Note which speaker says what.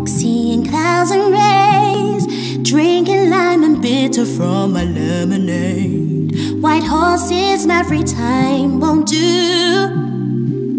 Speaker 1: seeing clouds and rays, drinking lime and bitter from my lemonade. White horses, my free time won't do.